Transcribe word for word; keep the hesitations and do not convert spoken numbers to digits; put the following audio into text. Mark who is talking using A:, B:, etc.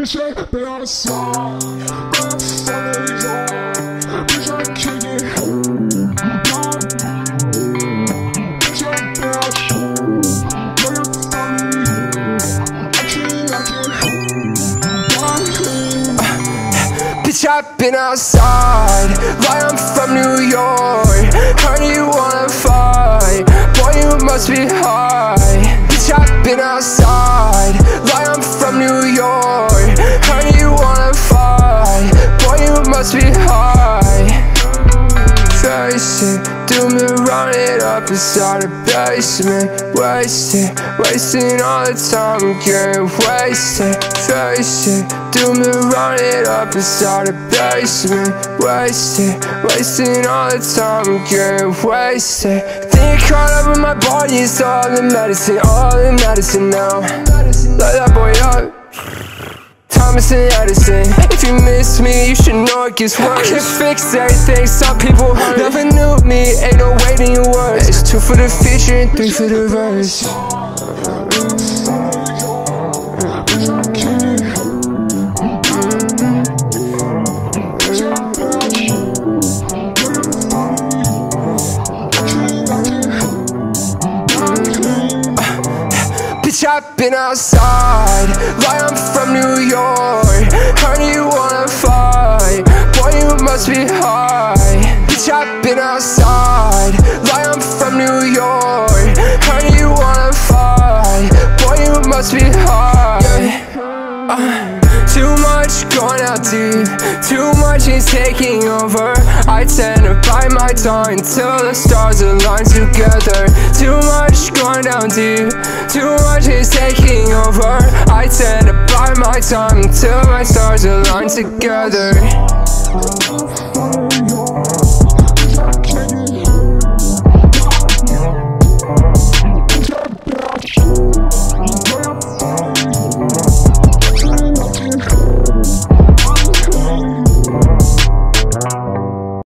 A: Bitch, I been outside, I'm sunny yard. Bitch, I kick it. Bitch, I been outside, but you're funny. I can't, I can't.
B: Bitch, I've been outside, like I'm from New York. Heard you wanna fight, boy, you must be high. Bitch, I've been outside, like I'm from New York. Heard you wanna fight, boy, you must be high. Face it, do me run it up inside the basement. Wasted, wasting all the time, I'm getting wasted. Face it, do me run it up inside the basement. Wasted, wasting all the time, I'm getting wasted. Think caught up in my body, it's all the medicine, all the medicine now. Let that boy up, Thomas and Edison. If you miss me, you should know it gets worse. I can fix everything, some people hurt. Never knew me, ain't no waiting your words. It's two for the feature and three for the verse. Bitch, I've been outside, like I'm from New York. Heard you wanna fight, boy, you must be high. Bitch, I've been outside, like I'm from New York. Heard you wanna fight, boy, you must be high. uh, Too much going out deep, too much is taking over. I tend to bite my tongue until the stars align together. Too much going down deep, too much is taking over. I tend to bite my tongue until my stars align together.